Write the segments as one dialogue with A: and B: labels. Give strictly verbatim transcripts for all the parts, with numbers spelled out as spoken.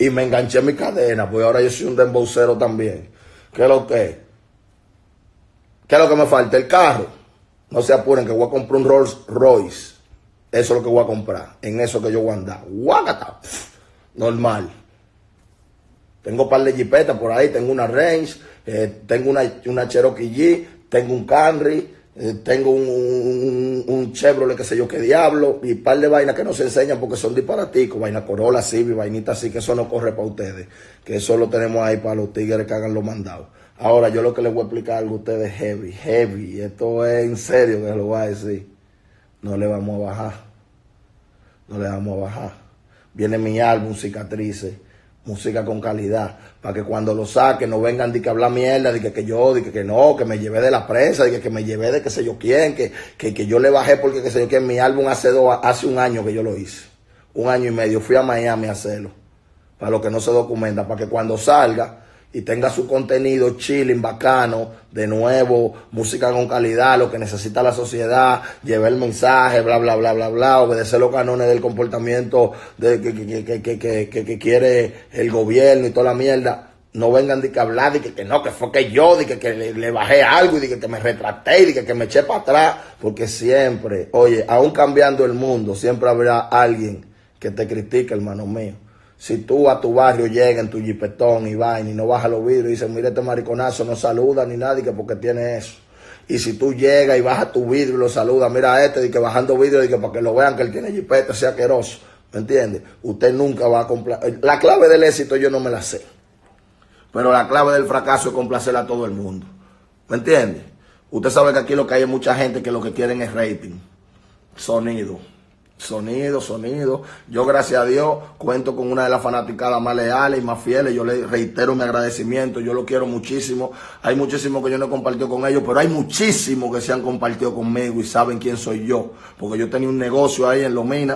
A: Y me enganché en mi cadena, pues ahora yo soy un dembowcero también. ¿Qué es lo que? ¿Qué es lo que me falta? El carro. No se apuren que voy a comprar un Rolls Royce. Eso es lo que voy a comprar. En eso que yo voy a andar. Guácata. Normal. Tengo un par de jipetas por ahí. Tengo una Range. Eh, tengo una, una Cherokee G. Tengo un Camry. Eh, tengo un, un, un Chevrolet, que sé yo qué diablo. Y un par de vainas que no se enseñan porque son disparaticos. Vaina Corolla, Civic, vainitas así. Que eso no corre para ustedes. Que eso lo tenemos ahí para los tigres que hagan los mandados. Ahora, yo lo que les voy a explicar algo a ustedes heavy, heavy. Esto es en serio que lo voy a decir. No le vamos a bajar. No le vamos a bajar. Viene mi álbum, Cicatrices. Música con calidad. Para que cuando lo saquen no vengan de que hablar mierda, de que, que yo, de que, que no, que me llevé de la prensa, de que, que me llevé de que sé yo quién, que, que, que yo le bajé porque que sé yo quién. Mi álbum hace, dos, hace un año que yo lo hice. Un año y medio. Fui a Miami a hacerlo. Para los que no se documentan. Para que cuando salga y tenga su contenido chilling, bacano, de nuevo, música con calidad, lo que necesita la sociedad, llevar el mensaje, bla, bla, bla, bla, bla, obedecer los cánones del comportamiento de, que, que, que, que, que, que, que quiere el gobierno y toda la mierda. No vengan de que hablar, de que, que no, que fue que yo, de que, que le, le bajé algo, y de que, que me retraté, y de que, que me eché para atrás, porque siempre, oye, aún cambiando el mundo, siempre habrá alguien que te critique, hermano mío. Si tú a tu barrio llegas en tu jipetón y vaina y no bajas los vidrios y dices, mira este mariconazo, no saluda ni nadie que porque tiene eso. Y si tú llegas y bajas tu vidrio y lo saludas, mira a este, y que bajando vidrio, y que para que lo vean que él tiene jipeta, sea asqueroso. ¿Me entiendes? Usted nunca va a complacer. La clave del éxito yo no me la sé. Pero la clave del fracaso es complacer a todo el mundo. ¿Me entiende? Usted sabe que aquí lo que hay es mucha gente que lo que quieren es rating. Sonido. Sonido, sonido. Yo, gracias a Dios, cuento con una de las fanaticadas más leales y más fieles. Yo le reitero mi agradecimiento. Yo lo quiero muchísimo. Hay muchísimos que yo no he compartido con ellos, pero hay muchísimos que se han compartido conmigo y saben quién soy yo. Porque yo tenía un negocio ahí en Lomina,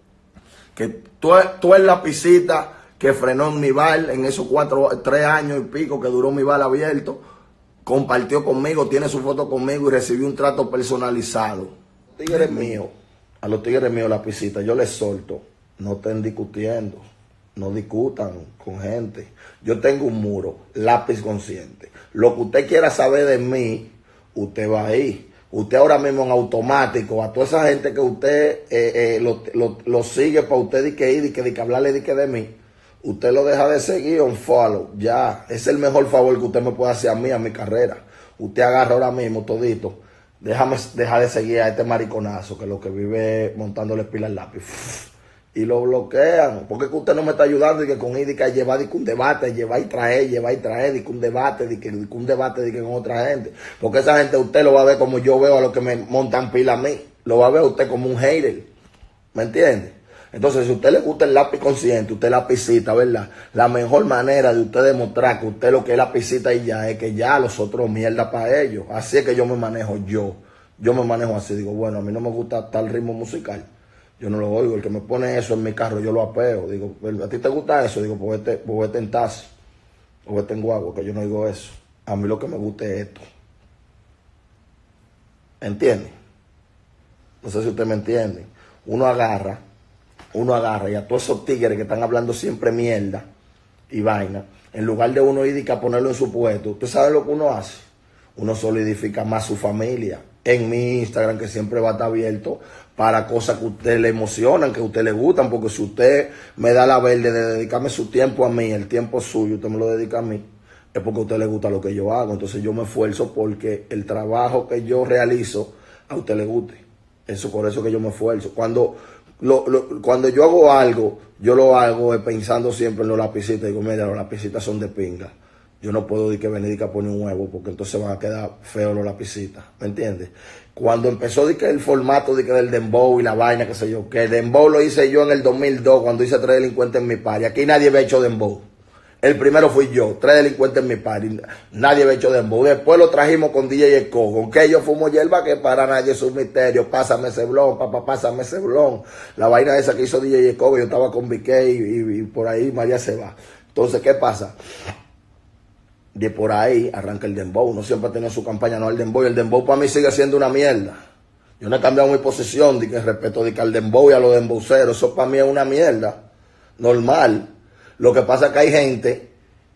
A: que tú, tú es la pisita que frenó en mi bar en esos cuatro, tres años y pico que duró mi bar abierto. Compartió conmigo, tiene su foto conmigo y recibió un trato personalizado. Tigres mío. A los tigres míos, la pisita, yo les solto. No estén discutiendo. No discutan con gente. Yo tengo un muro, lápiz consciente. Lo que usted quiera saber de mí, usted va ahí. Usted ahora mismo en automático, a toda esa gente que usted eh, eh, lo, lo, lo sigue para usted de que ir, de que, de que hablarle de que de mí, usted lo deja de seguir on follow. Ya, es el mejor favor que usted me puede hacer a mí, a mi carrera. Usted agarra ahora mismo todito. Déjame dejar de seguir a este mariconazo que lo que vive montándole pila al lápiz. Y lo bloquean. Porque es que usted no me está ayudando y que con ir y que llevar y que un debate, llevar y traer, llevar y traer, y que un debate, y que, y que un debate y que con otra gente. Porque esa gente usted lo va a ver como yo veo a los que me montan pila a mí. Lo va a ver usted como un hater. ¿Me entiende? Entonces, si a usted le gusta el lápiz consciente, usted la pisita, ¿verdad? La mejor manera de usted demostrar que usted lo que es la pisita y ya es que ya los otros mierda para ellos. Así es que yo me manejo yo. Yo me manejo así. Digo, bueno, a mí no me gusta tal ritmo musical. Yo no lo oigo. El que me pone eso en mi carro, yo lo apeo. Digo, ¿a ti te gusta eso? Digo, pues vete, pues vete en taxi. O vete en guagua, que yo no oigo eso. A mí lo que me gusta es esto. ¿Entiende? No sé si usted me entiende. Uno agarra. Uno agarra y a todos esos tigres que están hablando siempre mierda y vaina, en lugar de uno ir a ponerlo en su puesto, ¿usted sabe lo que uno hace? Uno solidifica más su familia. En mi Instagram, que siempre va a estar abierto para cosas que a usted le emocionan, que a usted le gustan, porque si usted me da la verde de dedicarme su tiempo a mí, el tiempo suyo, usted me lo dedica a mí, es porque a usted le gusta lo que yo hago. Entonces yo me esfuerzo porque el trabajo que yo realizo a usted le guste. Eso, por eso que yo me esfuerzo. Cuando... Lo, lo, cuando yo hago algo, yo lo hago pensando siempre en los lapicitas. Digo, mira, los lapicitas son de pinga. Yo no puedo decir que venir y que poner un huevo porque entonces van a quedar feos los lapicitas. ¿Me entiendes? Cuando empezó de que el formato de que del dembow y la vaina, qué sé yo, que el dembow lo hice yo en el dos mil dos cuando hice Tres Delincuentes en mi party. Aquí nadie había hecho dembow. El primero fui yo, Tres Delincuentes en mi party. Nadie había hecho dembow. Después lo trajimos con D J Esco. Con que yo fumo hierba, que para nadie es un misterio. Pásame ese blon, papá, pásame ese blon. La vaina esa que hizo D J Esco, yo estaba con B K y, y, y por ahí María se va. Entonces, ¿qué pasa? De por ahí arranca el dembow. Uno siempre tiene su campaña, no el dembow. Y el dembow para mí sigue siendo una mierda. Yo no he cambiado mi posición de que respeto de que al dembow y a los dembowceros. Eso para mí es una mierda. Normal. Lo que pasa es que hay gente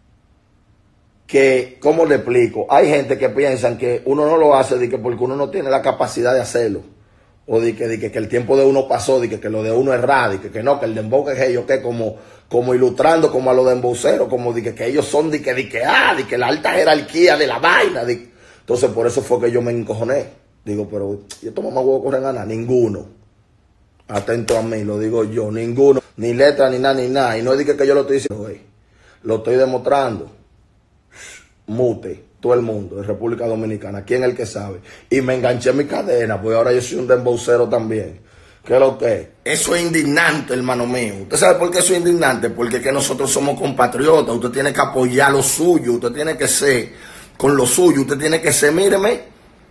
A: que, ¿cómo le explico? Hay gente que piensan que uno no lo hace de que porque uno no tiene la capacidad de hacerlo. O de que, de que, que el tiempo de uno pasó, de que, que lo de uno es raro, de que, que no, que el dembow que es ellos, que como, como ilustrando como a los dembowceros, como de que, que ellos son de que, de que, ah, de que la alta jerarquía de la vaina. De... Entonces por eso fue que yo me encojoné. Digo, pero, ¿y estos mamá huevos corren a nada? Ninguno. Atento a mí, lo digo yo, ninguno. Ni letra, ni nada, ni nada. Y no es de que, que yo lo estoy diciendo, güey. Lo estoy demostrando. Mute. Todo el mundo de República Dominicana, ¿quién es el que sabe? Y me enganché en mi cadena, pues ahora yo soy un dembowcero también. ¿Qué es lo que? Eso es indignante, hermano mío. ¿Usted sabe por qué eso es indignante? Porque es que nosotros somos compatriotas, usted tiene que apoyar lo suyo, usted tiene que ser con lo suyo, usted tiene que ser, míreme,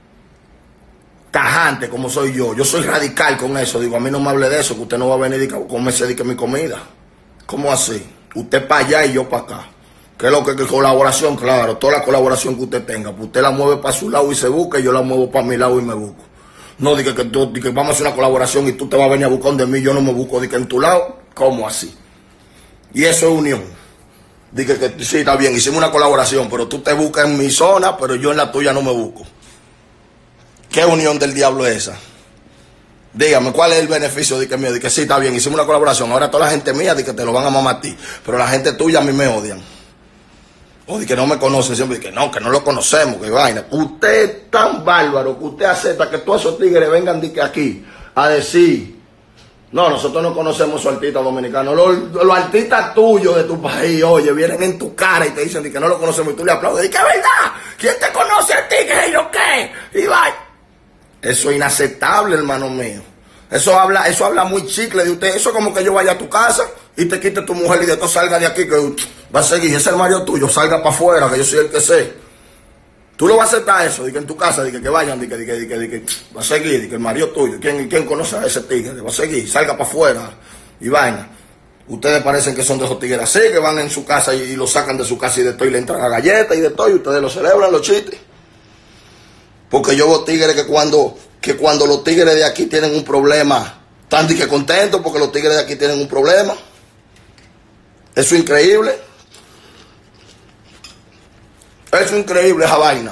A: tajante como soy yo. Yo soy radical con eso, digo, a mí no me hable de eso, que usted no va a venir a comerse de que mi comida. ¿Cómo así? Usted para allá y yo para acá. ¿Qué es lo que, que colaboración? Claro, toda la colaboración que usted tenga. Pues usted la mueve para su lado y se busca, y yo la muevo para mi lado y me busco. No, diga que, que, que vamos a hacer una colaboración y tú te vas a venir a buscar de mí, yo no me busco, diga en tu lado. ¿Cómo así? Y eso es unión. Diga que sí, está bien, hicimos una colaboración, pero tú te buscas en mi zona, pero yo en la tuya no me busco. ¿Qué unión del diablo es esa? Dígame, ¿cuál es el beneficio de que mío? De que sí, está bien, hicimos una colaboración, ahora toda la gente mía de que te lo van a mamar a ti, pero la gente tuya a mí me odian. O de que no me conocen, siempre de que no, que no lo conocemos, que vaina. Usted es tan bárbaro que usted acepta que todos esos tigres vengan de que aquí a decir, no, nosotros no conocemos a esos artistas dominicanos. Los, los artistas tuyos de tu país, oye, vienen en tu cara y te dicen de que no lo conocemos y tú le aplaudes. ¿Y qué verdad? ¿Quién te conoce a ti? ¿Qué yo qué? Y va. Eso es inaceptable, hermano mío. Eso habla, eso habla muy chicle de usted. Eso es como que yo vaya a tu casa y te quite tu mujer y de todo salga de aquí, que va a seguir, ese es el marido tuyo, salga para afuera, que yo soy el que sé. Tú lo vas a aceptar eso, de que en tu casa, de que, que vayan, de que, de que, de que, de que va a seguir, de que el marido tuyo, ¿quién, quién conoce a ese tigre? Va a seguir, salga para afuera y vaina. Ustedes parecen que son de esos tigres así, que van en su casa y, y lo sacan de su casa y de todo y le entran a galletas y de todo y ustedes lo celebran, los chistes. Porque yo veo tigres que cuando, que cuando los tigres de aquí tienen un problema, están de que contentos porque los tigres de aquí tienen un problema. Eso es increíble. Eso es increíble, esa vaina.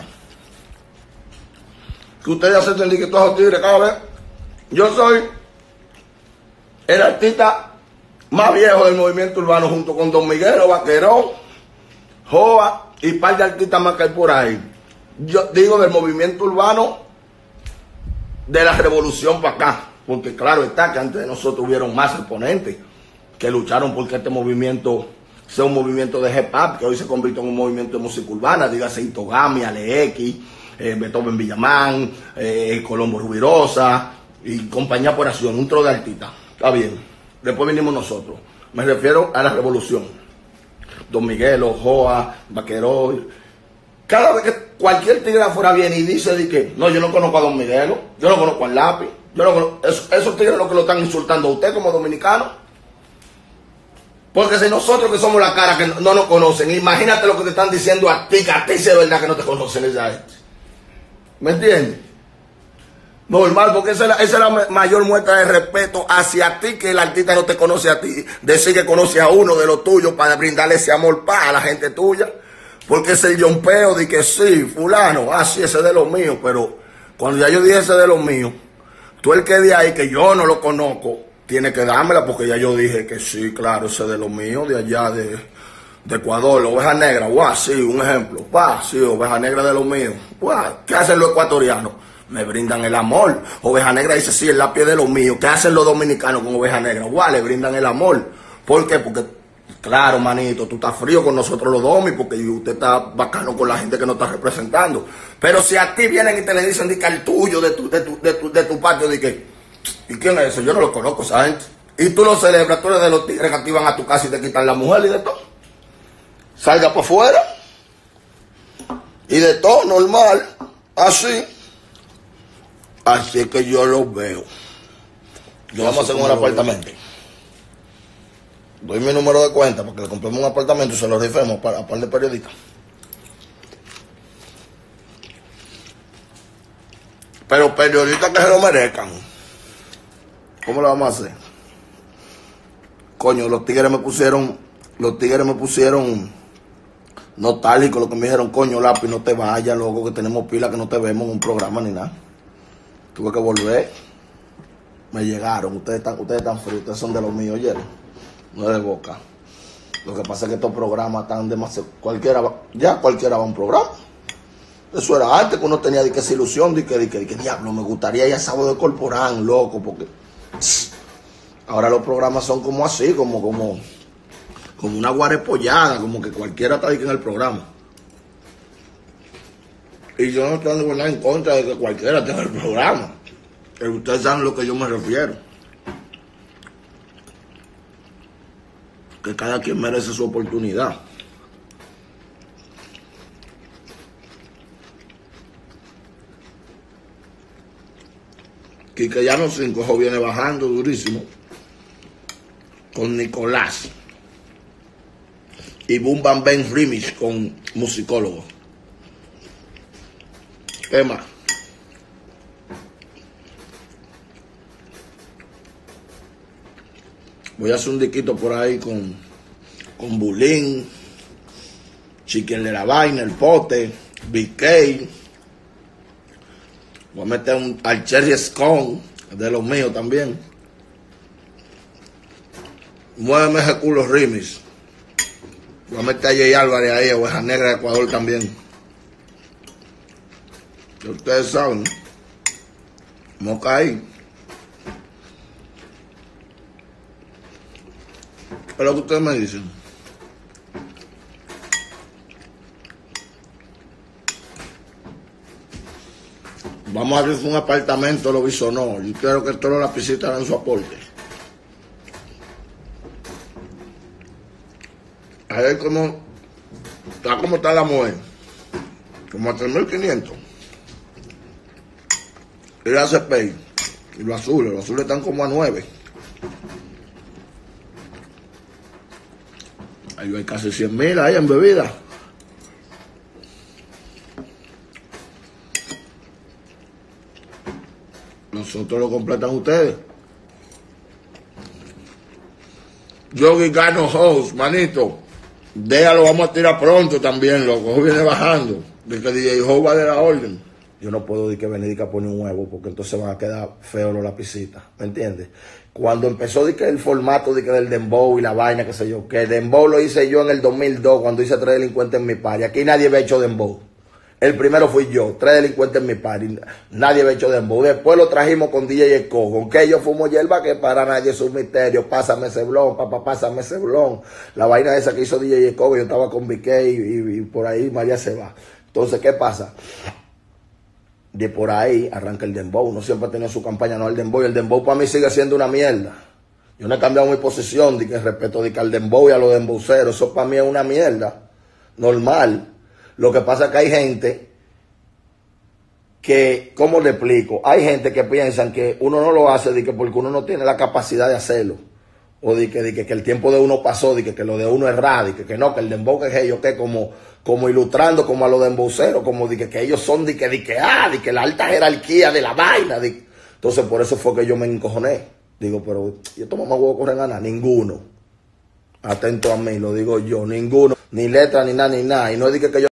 A: Que ustedes acepten que todos los tigres cada vez. Yo soy el artista más viejo del movimiento urbano junto con Don Miguelo, Vaquerón, Joa y un par de artistas más que hay por ahí. Yo digo del movimiento urbano de la revolución para acá. Porque claro está que antes de nosotros hubieron más exponentes que lucharon porque este movimiento sea un movimiento de hip hop, que hoy se convirtió en un movimiento de música urbana, dígase Itogami, Alex, eh, Beethoven Villamán, eh, Colombo Rubirosa y compañía por acción, un tro de artistas. Está bien. Después vinimos nosotros. Me refiero a la revolución. Don Miguelo, Joa, Vaqueró. Cada vez que cualquier tigre afuera viene y dice de que no, yo no conozco a Don Miguelo, yo no conozco al Lápiz, yo no conozco, esos, esos tigres lo que lo están insultando a usted como dominicano. Porque si nosotros que somos la cara que no, no nos conocen, imagínate lo que te están diciendo a ti, que a ti sí es verdad que no te conocen esa gente. ¿Me entiendes? Normal, porque esa es, la, esa es la mayor muestra de respeto hacia ti, que el artista no te conoce a ti. Decir que conoce a uno de los tuyos para brindarle ese amor para a la gente tuya. Porque es el yompeo de que sí, fulano, ah, sí, ese es de los míos. Pero cuando ya yo dije ese de los míos, tú el que de ahí, que yo no lo conozco, tiene que dármela, porque ya yo dije que sí, claro, ese de los míos, de allá de, de Ecuador, la oveja negra, guau, sí, un ejemplo, guau, sí, oveja negra de los míos, guau, ¿qué hacen los ecuatorianos? Me brindan el amor. Oveja negra dice, sí, el lápiz de los míos. ¿Qué hacen los dominicanos con oveja negra? Guau, le brindan el amor. ¿Por qué? Porque, claro, manito, tú estás frío con nosotros los domis, porque usted está bacano con la gente que nos está representando. Pero si a ti vienen y te le dicen, di que el tuyo, de tu, de tu, de tu, de tu patio, di que, ¿y quién es eso? Yo no lo conozco, esa gente. Y tú lo celebras, tú eres de los tigres que te iban a tu casa y te quitan la mujer y de todo. Salga para afuera. Y de todo, normal. Así. Así es que yo lo veo. Yo vamos a hacer un apartamento. Doy mi número de cuenta para que le compremos un apartamento y se lo rifemos para un par de periodistas. Pero periodistas que se lo merezcan. ¿Cómo lo vamos a hacer? Coño, los tigres me pusieron los tigres me pusieron nostálgico, lo que me dijeron, coño, lápiz, no te vayas, loco, que tenemos pila, que no te vemos en un programa ni nada. Tuve que volver. Me llegaron, ustedes están, ustedes están fríos, ustedes son de los míos, oyeron. No es de boca. Lo que pasa es que estos programas están demasiado. Cualquiera va, ya cualquiera va a un programa. Eso era antes, que uno tenía de que esa ilusión, de que, de que, de que diablo, me gustaría ir a Sábado de Corporán, loco, porque ahora los programas son como así, como, como, como una guarepollada, como que cualquiera está ahí en el programa. Y yo no estoy de verdad en contra de que cualquiera tenga el programa. Pero ustedes saben a lo que yo me refiero. Que cada quien merece su oportunidad. Quique Llano cinco, eso viene bajando durísimo. Con Nicolás. Y Boom Bam Ben Remix con Musicólogo. ¿Qué más? Voy a hacer un diquito por ahí con, con Bulín, Chicken de la Vaina, El Pote, B K. Voy a meter un, al Cherry Scone, de los míos también. Muéveme ese culo remix. Voy a meter a Jay Álvarez ahí, Oveja Negra de Ecuador también. Que ustedes saben, Moca ahí. ¿Qué es lo que ustedes me dicen? Vamos a abrir un apartamento, lo bisonó. Yo quiero que todos los lapicitas hagan su aporte. A ver cómo está, cómo está la mujer. Como a tres mil quinientos. Y la C P I. Y los azules, los azules están como a nueve. Ahí hay casi cien mil ahí en bebida. Nosotros lo completan ustedes. Yogi Gano House, manito. Déjalo, vamos a tirar pronto también, loco. Eso viene bajando. De que D J Ho va de la orden. Yo no puedo decir que venir a poner un huevo porque entonces van a quedar feos los lapicitas. ¿Me entiendes? Cuando empezó de que el formato de que del dembow y la vaina, qué sé yo, que el dembow lo hice yo en el dos mil dos cuando hice Tres Delincuentes en mi party. Aquí nadie había hecho dembow. El primero fui yo, Tres Delincuentes en mi party. Nadie había hecho dembow. Después lo trajimos con D J Esco. Con que yo fumo hierba, que para nadie es un misterio. Pásame ese blon, papá, pásame ese blon. La vaina esa que hizo D J Esco, yo estaba con B K y, y, y por ahí María se va. Entonces, ¿qué pasa? De por ahí arranca el dembow. Uno siempre ha tenido su campaña, no el dembow. Y el dembow para mí sigue siendo una mierda. Yo no he cambiado mi posición de que respeto de que al dembow y a los dembowceros. Eso para mí es una mierda. Normal. Lo que pasa es que hay gente que, ¿cómo le explico? Hay gente que piensan que uno no lo hace de que porque uno no tiene la capacidad de hacerlo. O de que, de que, que el tiempo de uno pasó, de que, que lo de uno es raro, de que, que no, que el dembow que es ellos, que como, como ilustrando como a los dembowceros, como de que, que ellos son de que, de que, ah, de que la alta jerarquía de la vaina. De... Entonces por eso fue que yo me encojoné. Digo, pero yo tomo más huevo corren a nada, ninguno. Atento a mí, lo digo yo, ninguno. Ni letra, ni nada, ni nada. Y no es de que, que yo